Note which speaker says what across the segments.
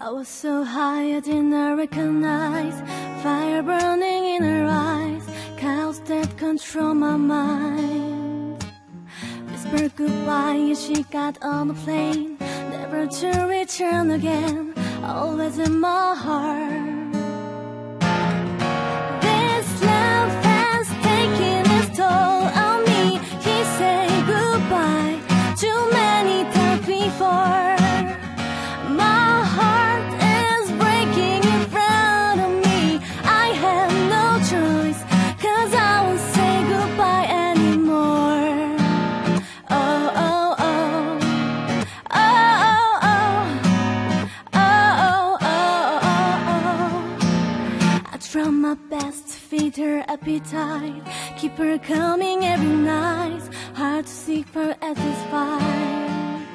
Speaker 1: I was so high I did not recognize fire burning in her eyes, chaos that control my mind. Whispered goodbye as she got on the plane, never to return again, always in my heart. This love has taken its toll on me. He said goodbye too many times before. My heart is breaking in front of me. I have no choice, 'cause I won't say goodbye anymore. Oh, oh, oh. Oh, oh, oh. Oh, oh, oh, oh. I try my best to feed her appetite, keep her coming every night. Hard to seek for at this fight.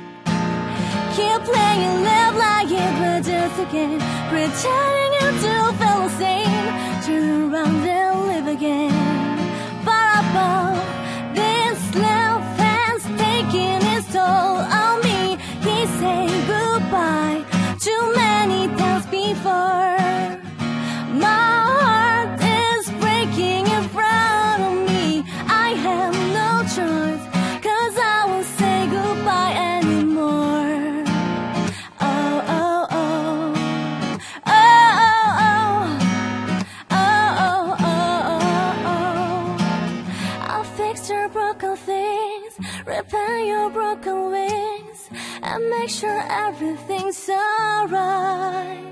Speaker 1: Keep playing love like it was just a game, pretending you do feel the same. Turn around and live again. Far above, this love has taken its toll on me. He said goodbye too many times before. My heart is breaking in front of me. I have no choice, 'cause I won't say goodbye anymore. Oh, oh, oh. Oh, oh, oh. Oh, oh, oh, oh. I'll fix your broken things, repair your broken wings, and make sure everything's alright.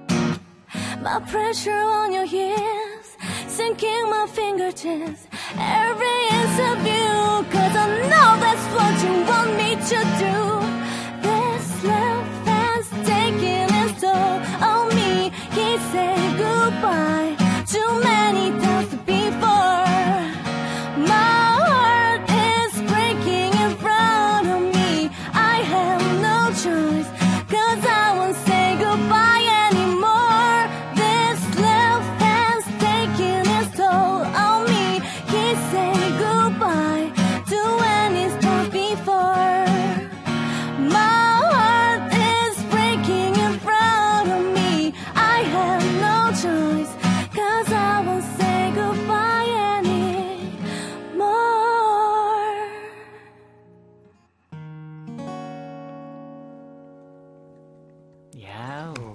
Speaker 1: My pressure on your hips, sinking my fingertips, every inch of you, 'cause I know that's what you want me to do. This love has taken its toll on me. He said goodbye too many times before. My heart is breaking in front of me. I have no choice, 'cause I won't say goodbye anymore. This love has taken its toll on me. He said goodbye to any times before. My heart is breaking in front of me. I have no choice, 'cause I won't say goodbye anymore.
Speaker 2: Yeah.